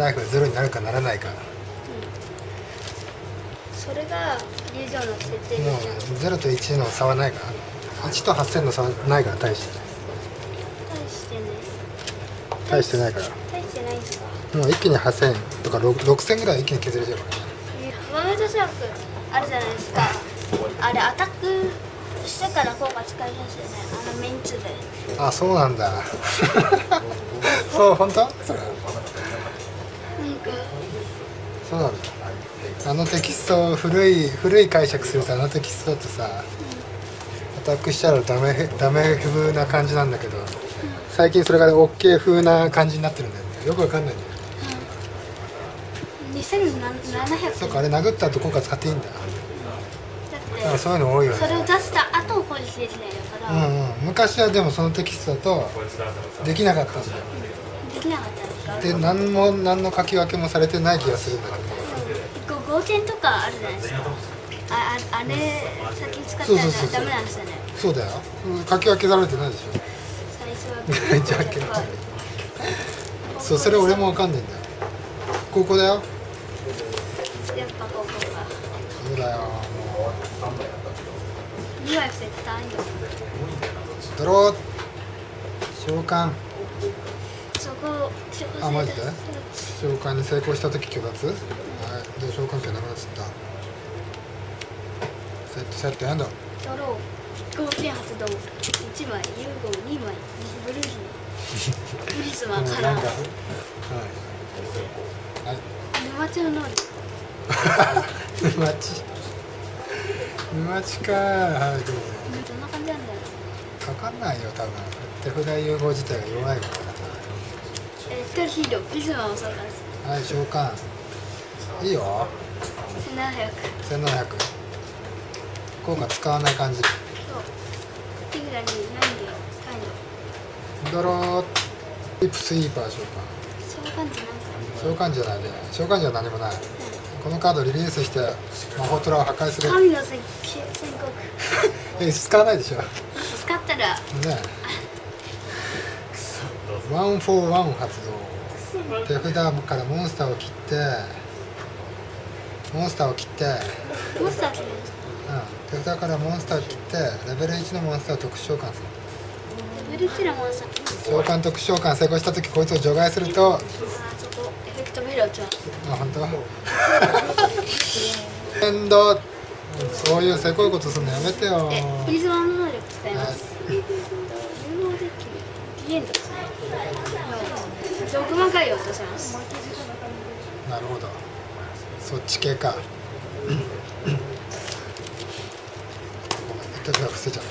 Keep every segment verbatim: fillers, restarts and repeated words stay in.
ライフがゼロになるかならないか。 それがリュージョンの設定もうゼロといちの差はないから、いちとはっせんの差はないから、大して大してね大してないから、 大してないんですか。 もう一気にはっせんとかろくせんぐらい一気に削れちゃうからね。 マメントシャークあるじゃないですか。あれアタックしてから効果使いますよね、あのメンツで。 あ、そうなんだそう、本当？それなんかそうなんだ。あのテキストを古い古い解釈すると、あのテキストだとさ、アタックしたらダメダメ風な感じなんだけど、最近それが OK 風な感じになってるんだよね。よくわかんないんだよ。 にせんななひゃく。 そうか、あれ殴った後効果使っていいんだ。 だだからってそういうの多いよね。 それを出した後攻撃できないだから、 うんうん、昔はでもそのテキストだとできなかったんだよ。 できなかったんですか。 で、何も何の書き分けもされてない気がするんだけど。 ご合点とかあるじゃないですか。あああれ先使ったらそうそうそうそうダメなんですよね。 そうだよ。うん、書き分けられてないでしょ。 最初はじゃあけどそう、それ俺もわかんないんだよ。ここだよ。 やっぱここがそうだよ。もにまい伏せてたんよ。 うドロー召喚。 そこあ、マジで召喚に成功した時虚脱。はい、で召喚権なくなっちゃった。セットセットエンド。 ドロー合点発動いちまい融合にまいブルーヒープリズマからなんかはいはい沼地の能力。 沼地沼地か。はい、どうぞ。 どんな感じなんだろう。 かかんないよ、多分。手札融合自体が弱いからえー、一人ヒーロープリズマを召喚すな。はい、召喚いいよ。 せんななひゃく。 せんななひゃく効果使わない感じ。 そう手札に何で使えるの。 ドローリップスイーパー召喚。 そういう感じなんか。 召喚じゃないね。召喚じゃ何もない。このカードをリリースして魔法トラを破壊する。 神の宣宣告。 え、使わないでしょ。ね使ったらえ。ワン・フォー・ワン発動。手札からモンスターを切ってモンスターを切ってモンスター決める。 うん、手札からモンスターを切ってレベルいちのモンスターを特殊召喚する。 レベルいちのモンスター。 召喚特殊召喚成功した時こいつを除外すると。 あーそこエフェクトベルを打ちます。 あ、本当。エンド。そういうせこいことするのやめてよ。 えプリズマの能力使います。融合デッキリエンドですね。ドグマ回を落とします。 なるほど。そっち系か。ごめん、手札伏せちゃった。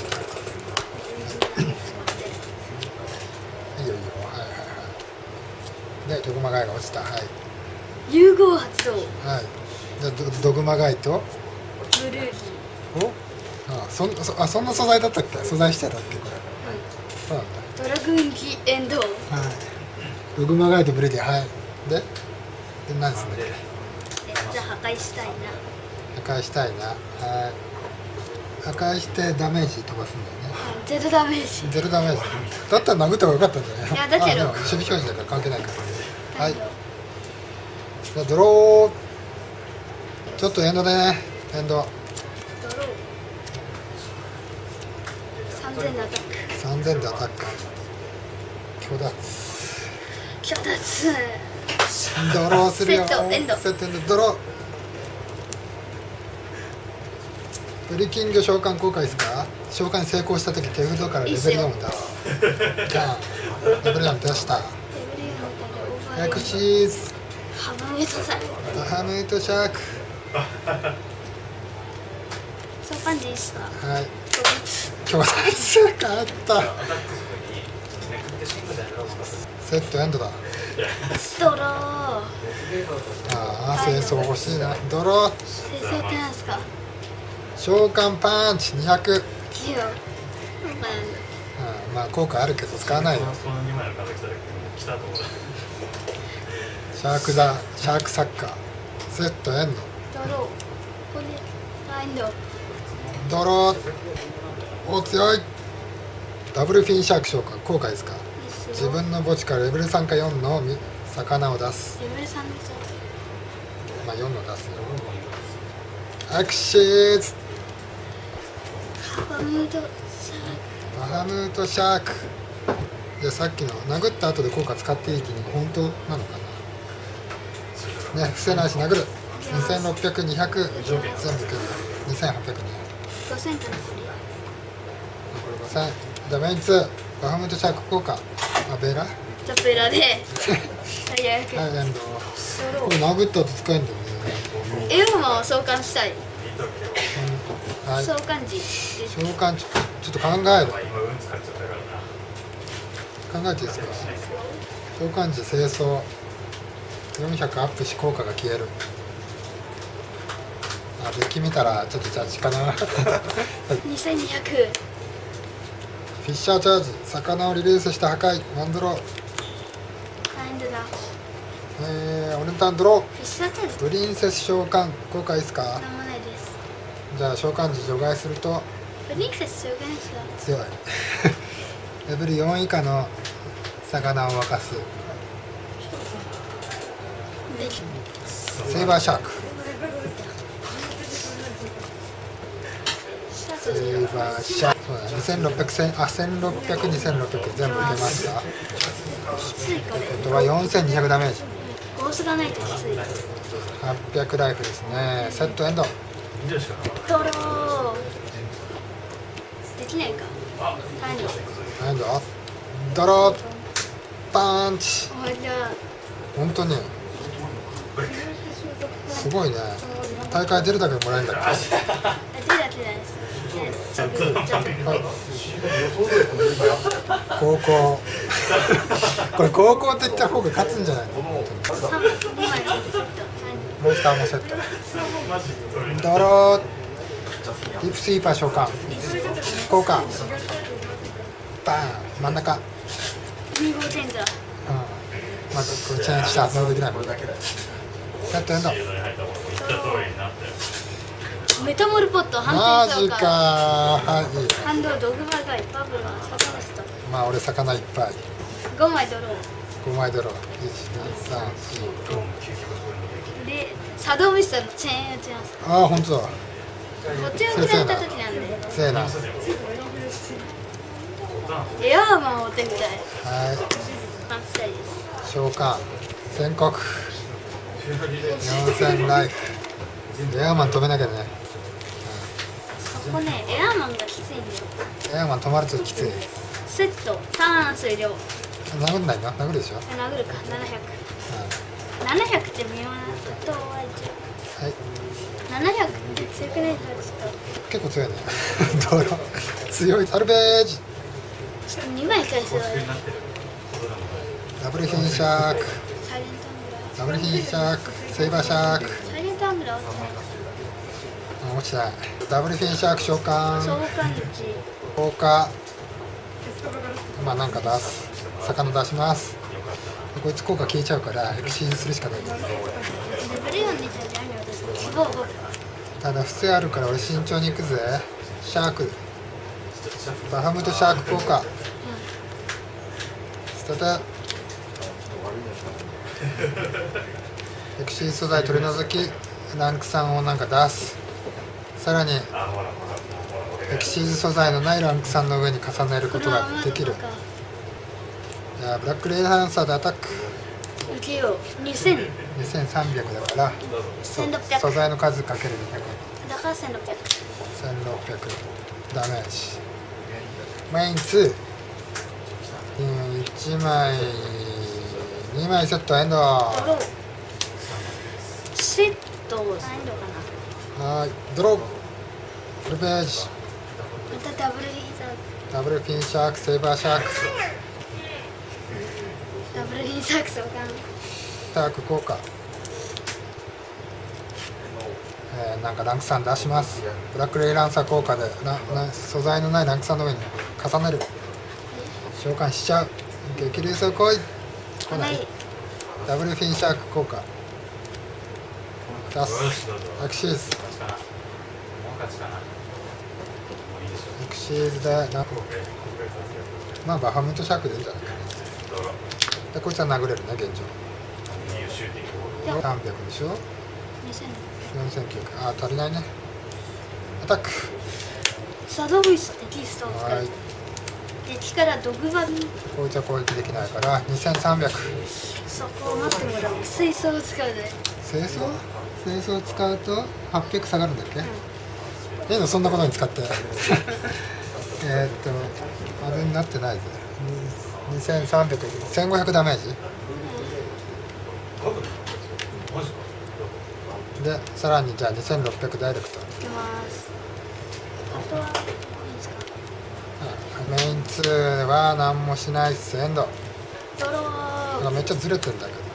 いいよいいよ。はいはいはい。で、ドグマガイが落ちた。はい。 融合発動。 はい。じゃあド、ドグマガイと。 ブルーヒお。あ、そん、そ、あ、そんな素材だったっけ。素材してたっけ、これ。 ー。 そうなんだ。 ドラグーンキエンド。 はい。ドグマガイとブレディ、はい。で。で、何ですね。 えじゃあ破壊したいな。 破壊したいな。はい。破壊してダメージ飛ばすんだよね。 ゼロダメージ。 ゼロダメージ。だったら殴った方が良かったんじゃない。 いやだけどあ、でも守備表示だから関係ないから。はい。じゃあドロー。ちょっとエンドでね。エンド。 ドロー。さんぜんのアタック。 さんぜんでアタック。虚脱。 虚脱。 ドローするよ。 セットエンドセットエンド。ドロー。ブリキング召喚効果ですか。召喚に成功した時手札からレベルよんを出す。じゃあレベルよん出した。 レベルよんのオーバーエクシーズハムメトサイハムイトシャーク。 そういう感じですか。 はい。 虚脱。 虚脱勝ったセットエンドだ。 ドロー。 ああ、清掃欲しいな。ドロー。 清掃ってなんですか。 召喚パンチにひゃく。 キヨ。 うん、まあ効果あるけど使わないよ。シャークだ、シャークサッカー。セットエンド。 ドロー。ここでバインド。 ドロー。お、強い。ダブルフィンシャーク召喚効果ですか。自分の墓地からレベルさんかよんの魚を出す。 レベルさんでしょ。 まあよんの出すよ。アクシーズバムードシャーバハムートシャーク。じゃあさっきの殴った後で効果使っていいっていうのが本当なのかな。ね、伏せないし殴る。にせんろっぴゃく、にひゃく全部くる。にせんはっぴゃくね。 クごせんかな。ここれごせん。ダメージツー。バハムートシャーク効果。あ、ベラ。 れザペラで最悪。 はい、エンド。 ドロこれ殴った後使えんだよね。 ーエロマを召喚したい。 うん、はい。 召喚時。 召喚ちょちょっと考える。考えていいですか。召喚時清掃よんひゃくアップし効果が消える。あ、デッキ見たらちょっとジャッジかな。 にせんにひゃく。 フィッシャーチャージ、魚をリリースして破壊、ワンドロー。 ハンドだ。 えー、オレンタンドロー。 フィッシャーチャージプリンセス召喚、効果いいですか。 なんもないです。 じゃあ召喚時除外するとプリンセス召喚した強い。レベルよん以下の魚を沸かす。セイバーシャーク。セイバーシャーク。そうだ、にせんろっぴゃく、あ、せんろっぴゃく、にせんろっぴゃく全部出ました。 きついこれ。 あとはよんせんにひゃくダメージ。 ゴースがないときつい。 はっぴゃくライフですね。セットエンド。 ドロー。できないか。ターニー。 エンド。ドロー。パンチ。 おいじゃあ。 本当に。すごいね。大会出るだけでもらえるんだっけ。 あ、手だけじゃないです。ね、ちょっとちょっと。 高校。これ高校って言った方が勝つんじゃないの。 三枚セット。 モンスターもセット。ドロー。ディープスイーパー召喚。効果。バーン。真ん中。 に号チェンジャー。 うん。まずこれチェンジして発動できないもん。セットエンド。 メタモルポットマ判定ジかー。 召喚。 はい。 反動ドグマガイバブルはサカナスト。 まあ俺魚いっぱい。 ごまいドロー。 ごまいドロー。いち、に、さん、よん、ご。 で、サドミスターのチェーン打ちます。 ああ、本当だ。 こっちを切られた時なんで。 せーな。はエアーマンを追ってみたい。 い。 マスタイです。 召喚。宣告。よんせんライフ。エアーマン止めなきゃね。 そこね、エアーマンがきついんだよ。 エアーマン止まるときつい。 セット、ターン数量。 殴んないの？殴るでしょ。 殴るか、ななひゃく。ななひゃくって微妙なことは一応。 はい。 ななひゃくって強くないからちょっ結構強いね。ドロー。強い。サルベージ。 と、ちょっとにまい返すわよ。 ダブルヒンシャーク。 サイレントアングラー。 ダブルヒンシャーク。セイバーシャーク。 サイレントアングラーはあ、落ちない。ダブルフィンシャーク召喚。 召喚口。 効果。まあなんか出す。魚出します。こいつ効果消えちゃうからエクシーズするしかない。 レベルよんにちゃうじゃんよ。希望ご。 ただ伏せあるから俺慎重に行くぜ。シャーク。バハムトシャーク効果。スタート。エクシーズ素材取り除きランクさんをなんか出す。さらにエクシーズ素材のないランクさんの上に重ねることができる。じゃあブラックレイハンサーでアタック。 受けよう。にせん。 にせんさんびゃくだからせんろっぴゃく。 素材の数かけるにひゃく。 だからせんろっぴゃく。 せんろっぴゃくダメージ。メインツー。いちまいにまいセットエンド。はドロー。セット難易度かな。 ーいドロー。フルページ。 またダブルヒーザー。 ダブルフィンシャークセイバーシャーク。 ダブルヒーザーク召喚。 シャーク効果。えー、なんかランクさん出します。ブラックレイランサー効果でなな素材のないランクさんの上に重ねる。召喚しちゃう。激流走来い。来ない。ダブルフィンシャーク効果出す。アクシーズ。アクシーズでなまあバハムトシャークでいいんじゃないかな。でこいつは殴れるね現状。 さんびゃくでしょ。 にせん。 よんせんきゅうひゃく。あー足りないね。アタック。 サドビステキストを使はいう敵から毒がこいつは攻撃できないからにせんさんびゃく。 そこを待ってもらう。水槽を使うで。 清掃清掃を使うとはっぴゃく下がるんだっけ、ええのそんなことに使ってえーっとあれになってないぜ。にせんさんびゃく、せんごひゃくダメージで、さらにじゃあにせんろっぴゃくダイレクト。 いきます。あとはいいですか。 メインツーは何もしないっす。エンド。 ドロー。 めっちゃずれてんだけど、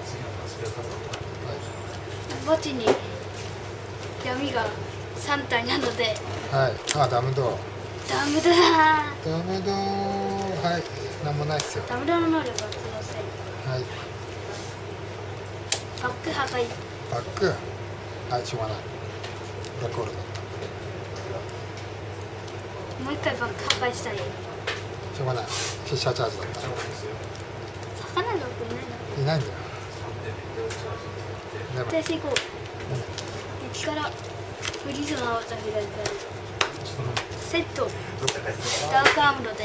墓地に闇がさん体なのではい、あ、ダムドーダムだー。 ダムドー、はい、なんもないっすよ。 ダムだの能力は強制。 はい、 バック破壊。 バック、はい、しょうがない。ブラックホールだっもう一回バック破壊したい。 た。しょうがない。フィッシャーチャージだっ魚がいないの。 た。いないんだよ。でも停止行こう。敵からフリーズの技を開いてセットダークアームロではい、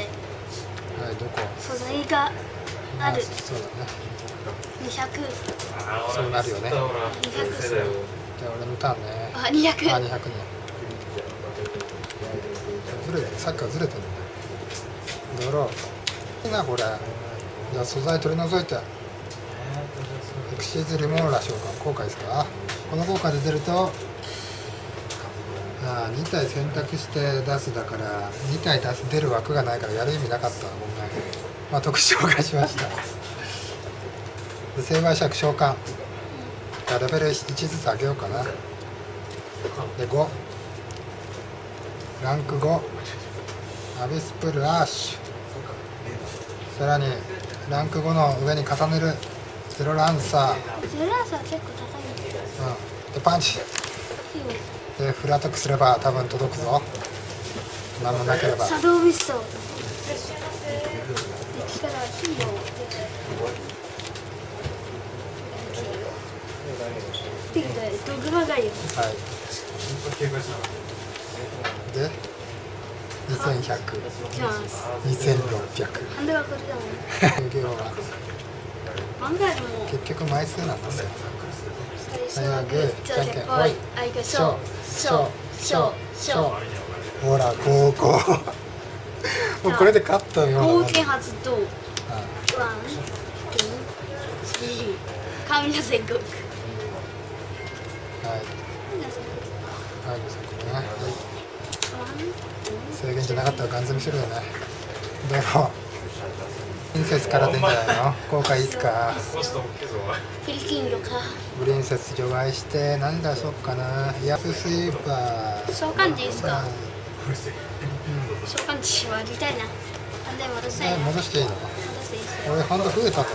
どこ素材がある。 そうだね。 にひゃく。 そうなるよね。じゃあにひゃく。 俺のターンね。 あ、にひゃく。 あ、にひゃくね。ずれて、さっきからずれてるんだよ。ドロー。いいな、これ。じゃあ素材取り除いて。エクシーズリモーラ召喚効果ですか。この効果で出ると、ああ、に体選択して出すだから、に体出す出る枠がないからやる意味なかった。ごめん。まあ、特殊召喚しました。でセイバーシャーク召喚。じゃあレベルいちずつ上げようかな。で、ご。ランクご。アビスプルアッシュ。さらに、ランクごの上に重ねる。ゼロランサー。 ゼロランサー結構高いんですよ。 うん。で、パンチ。で、フルアタックすれば多分届くぞ。何もなければ。 サドーミスト。敵からヒーローを出て。で、ドグマがいる。 はい。で、にせんひゃく。 いきます。 にせんろっぴゃく。 ハンドがこれだもん。 遊戯王は漫画でも結局枚数なんですよ。 最初はグー、じゃんけんぽい、あいこしょ、しょ、しょ、しょ。 ほら、高校。もうこれで勝ったよ。 冒険発動。ワン、 はいツー、スリー。神の宣告。 はい。 神の宣告。 はい、そこね。はい。 ワン、 制限じゃなかったらガン積みするよね。でも、プリンセスから出んじゃないの？効果いいっすか？ フィリキンロか。 プリンセス除外して何出そうかな。イヤープスイーパー。 召喚でいいっすか？ うん、 召喚値割りたいな。なんで戻したいな。 え戻していいの？ 戻していいっすよ。 俺ハンド増えたんだけど。はい。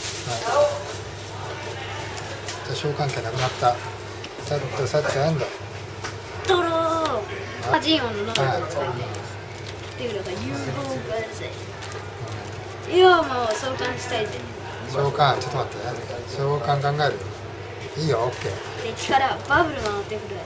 じゃあ召喚権なくなった。セットセットエンド。 ドロー。あ、ジーオンの能力はいを使います。っていうのが融合ガラス。いや、もう召喚したいぜ。 召喚ちょっと待って。召喚考える。いいよ、オッケー。 敵からバブルが乗ってくる。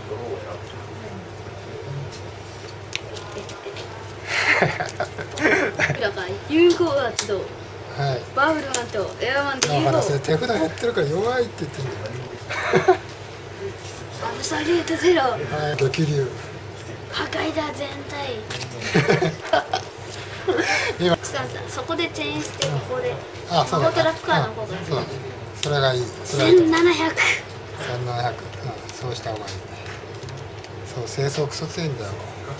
だから融合発動。 はい。 バブルマンとエアマンで融合。 だからそれ手札減ってるから弱いって言ってんだよ。 アブサリュートゼロ。 はい、激流。 破壊だ全体。 今使った。そこでチェーンしてここで。 あ、そうだね。 トラッカーの効果うんそうだね。それがいい。それがいいと思う。 千七百。 せんななひゃく。うん、そうした方がいいね。そう、清掃クソ強いんだよ。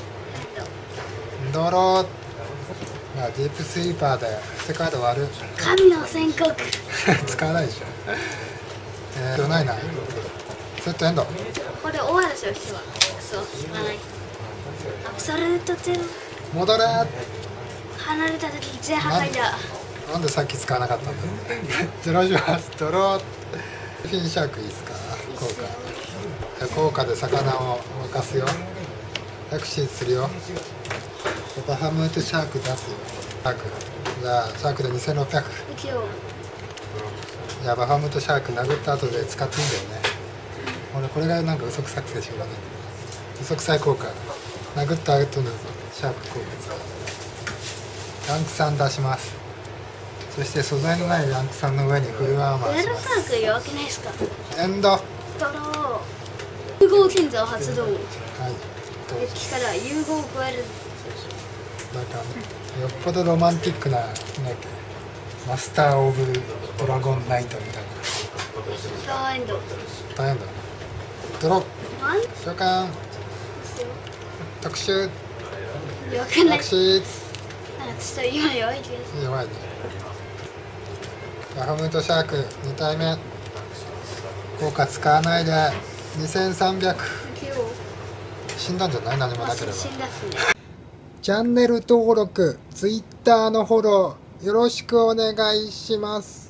ドロー。まあ、ディープスイーパーで世界で割る。 神の宣告。 使わないでしょ。えー、ないな。セットエンド。 ここで終わるでしょ、人は。クソ、しまない。アブソルートゼロ。 戻れー。 離れた時全破壊だ。 なんでさっき使わなかったんだろう。ゼロします。ドロー。フィンシャークいいですか？効果。効果で魚を沸かすよ。タクシーするよ。バハムートシャーク出すよ。シャーク。じゃあ、シャークでにせんろっぴゃく。 一応。 いやバハムトシャーク殴った後で使っていいんだよね。俺これがなんか嘘くさくてしょうがない。嘘くさい効果。殴った後のシャーク効果使う。ランクさん出します。そして素材のないランクさんの上にフルアーマーゼロします。 サーク弱くないですか？ エンド。はい。 ドロー。融合剣座を発動。 どうぞ。 敵から融合を加える。 なんかよっぽどロマンティックななんだっけマスター・オブ・ドラゴン・ナイトみたいな。 ドラーエンド。 大変だ。ドロー。 ワン召喚。特殊。 弱くない。 特殊。 なんかちょっと今弱い気がする。 弱いね。バハムトシャークに体目。効果使わないでにせんさんびゃく。死んだんじゃない？何もなければ。 死んだっすね。 チャンネル登録、ツイッターのフォローよろしくお願いします。